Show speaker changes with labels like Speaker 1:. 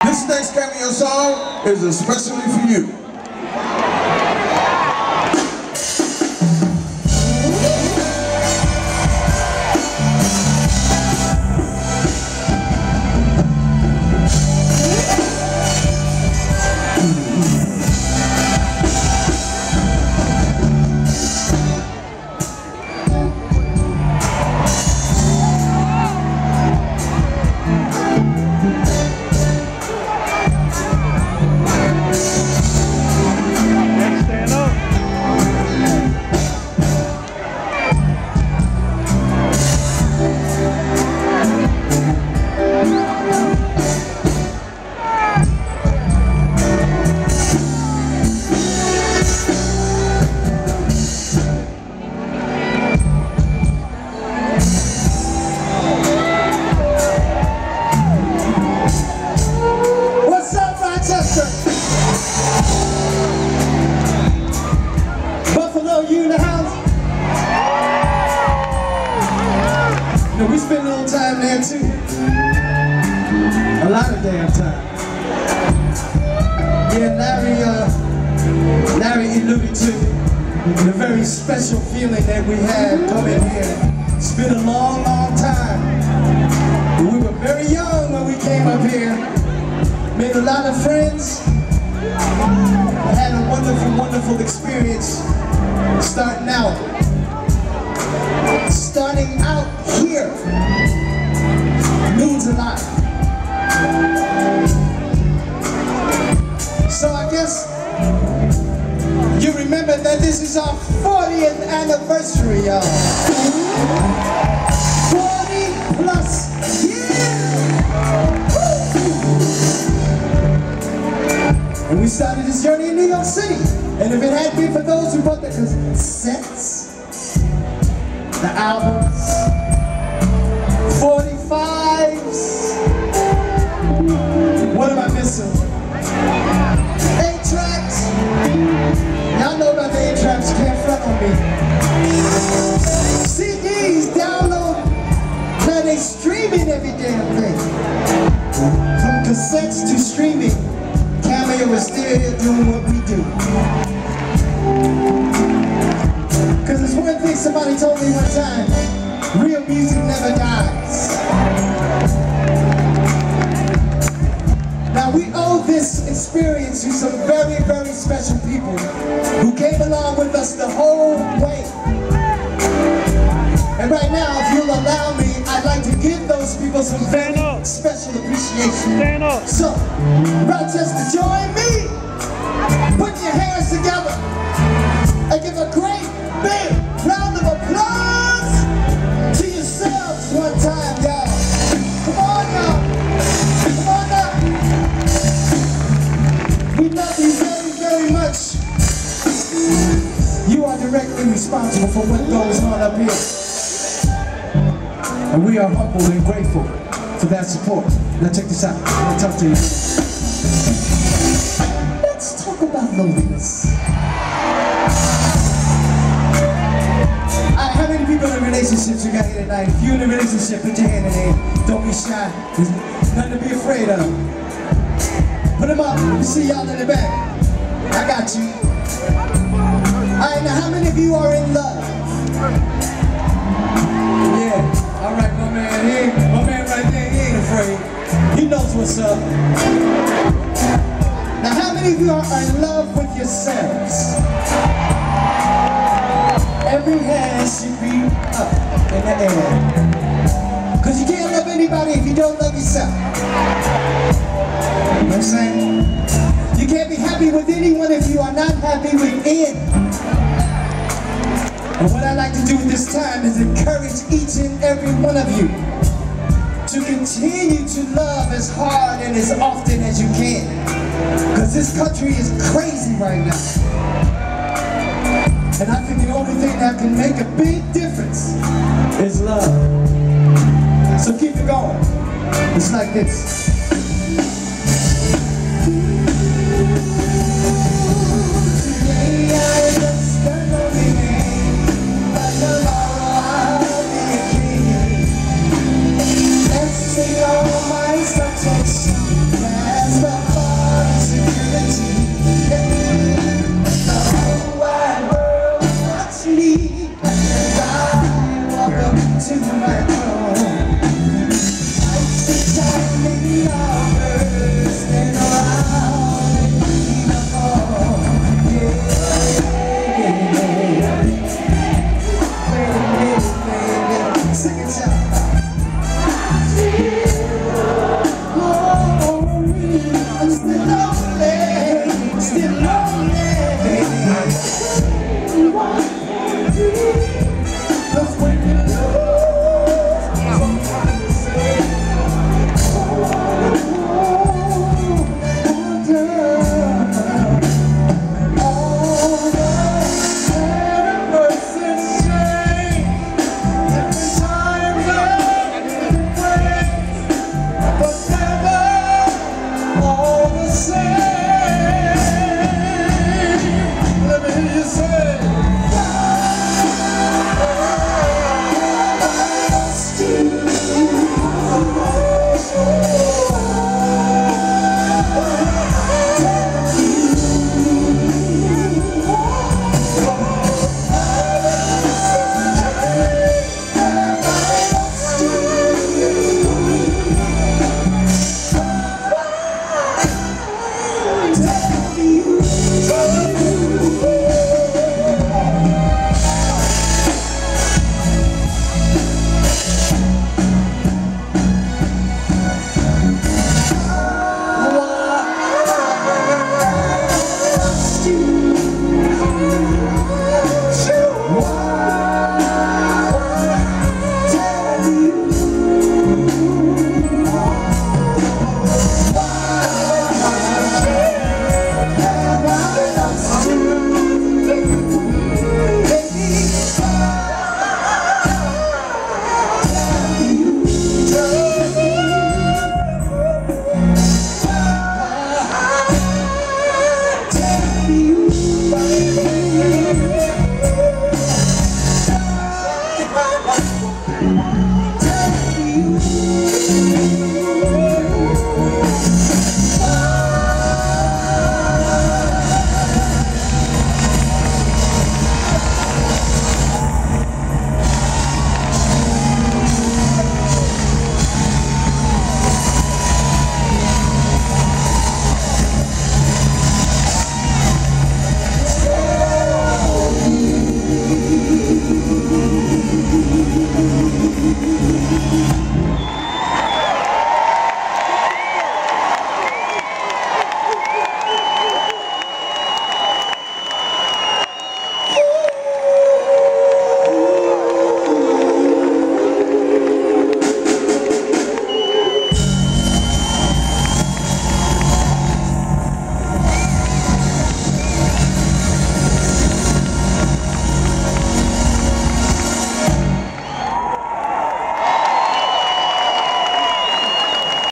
Speaker 1: This next cameo song is especially for you. You in the house? You know, we spend a little time there too. A lot of damn time. Yeah, Larry alluded to the very special feeling that we had coming here. It's been a long, long time. We were very young when we came up here. Made a lot of friends. Had a wonderful, wonderful experience. Starting out here means a lot. So I guess you remember that this is our 40th anniversary, y'all. 40 plus years. And we started this journey in New York City. And if it had been for those who bought the cassettes, the albums, 45s, what am I missing? 8-tracks. Y'all know about the 8-tracks, you can't front on me. CDs, download, now they streaming every damn thing. From cassettes to streaming, Cameo is still here doing what we do. Cause there's one thing somebody told me one time: real music never dies. Now we owe this experience to some very, very special people who came along with us the whole way. And right now, if you'll allow me, I'd like to give those people some very special appreciation. So, Rochester, join me. Put your hands together and give a great big round of applause to yourselves one time, y'all. Come on now. Come on now. We love you very, very much. You are directly responsible for what goes on up here. And we are humbled and grateful for that support. Now check this out. Let me talk to you. Let's talk about loneliness. How many people in relationships you got here tonight? If you're in a relationship, put your hand in the air. Don't be shy. There's nothing to be afraid of. Put them up. Let me see y'all in the back. I got you. Alright, now how many of you are in love? Yeah. Alright, my man right there, he ain't afraid. He knows what's up. Now how many of you are in love with yourselves? Every hand should be up in the air. Cause you can't love anybody if you don't love yourself. You know what I'm saying? You can't be happy with anyone if you are not happy within. And what I like to do at this time is encourage each and every one of you to continue to love as hard and as often as you can. Because this country is crazy right now. And I think the only thing that can make a big difference is love. So keep it going. It's like this. Today I just got no meaning, but tomorrow I'll be a king. Let's sing all my subjects. say